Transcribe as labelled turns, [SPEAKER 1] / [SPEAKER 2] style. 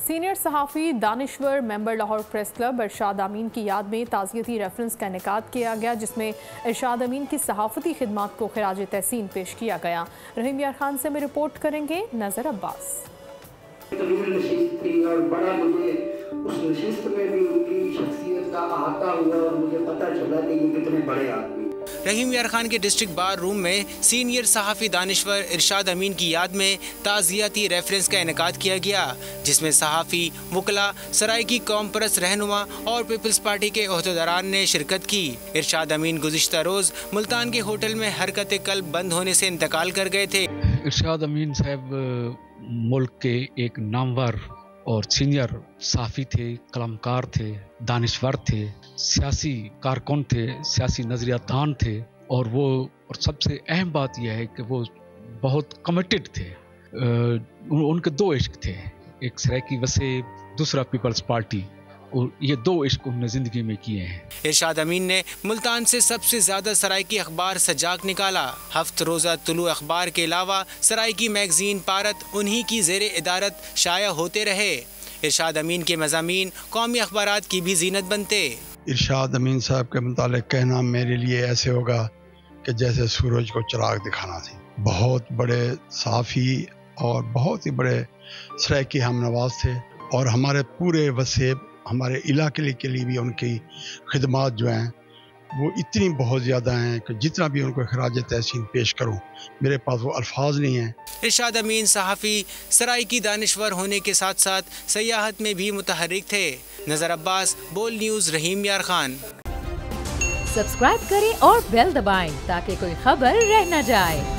[SPEAKER 1] Senior صحافی دانشور member Lahore press club Irshad Amin کی یاد میں تعزیتی ریفرنس کا انعقاد کیا گیا، جس میں ارشاد امین کی صحافتی خدمات کو خراج تحسین پیش کیا گیا۔ رحیم یار خان سے میں رپورٹ کریں گے نظر عباس۔
[SPEAKER 2] نشست تھی اور بڑا مجھے اس نشست میں بھی ان کی شخصیت کا احاطہ ہوا اور مجھے پتہ چلا کہ یہ کتنے بڑے آدمی۔
[SPEAKER 3] رحیم یار خان کے ڈسٹرکٹ بار روم میں سینئر صحافی دانشور ارشاد امین کی یاد میں تعزیتی ریفرنس کا انعقاد کیا گیا، جس میں صحافی، وکلاء، سرائیکی قوم پرست رہنما اور پیپلز پارٹی کے عہدیداران نے شرکت کی۔ ارشاد امین گزشتہ روز ملتان کے ہوٹل میں حرکت قلب بند ہونے سے انتقال کر گئے تھے۔
[SPEAKER 4] ارشاد امین صاحب ملک کے ایک نامور اور سینئر صحافی تھے، قلمکار تھے، دانشور تھے، سیاسی کارکن تھے، سیاسی نظریہ دان تھے، اور سب سے اہم بات یہ ہے کہ وہ بہت کمیٹڈ تھے۔ ان کے دو عشق تھے، ایک سرائیکی وسیب، دوسرا پیپلز پارٹی، اور یہ دو عشق انہوں نے زندگی میں کیے ہیں۔
[SPEAKER 3] ارشاد امین نے ملتان سے سب سے زیادہ سرائیکی اخبار سجاق نکالا۔ ہفت روزہ طلوع اخبار کے علاوہ سرائیکی میگزین پارت انہی کی زیر ادارت شائع ہوتے رہے۔ ارشاد امین کے مضامین قومی اخبارات کی بھی زینت بنتے۔
[SPEAKER 5] ارشاد امین صاحب کے متعلق کہنا میرے لیے ایسے ہوگا کہ جیسے سورج کو چراغ دکھانا تھی۔ بہت بڑے صحافی اور بہت ہی بڑے سرائیکی ہم نواز تھے، اور ہمارے پورے وسیب، ہمارے علاقے کے لیے بھی ان کی خدمات جو ہیں وہ اتنی بہت زیادہ ہیں کہ جتنا بھی ان کو خراج تحسین پیش کروں میرے پاس وہ الفاظ نہیں ہیں۔
[SPEAKER 3] ارشاد امین صحافی، سرائیکی دانشور ہونے کے ساتھ ساتھ سیاحت میں بھی متحرک تھے۔ نظر عباس، بول نیوز، رحیم یار خان۔
[SPEAKER 6] سبسکرائب کریں اور بیل دبائیں تاکہ کوئی خبر رہ نہ جائے۔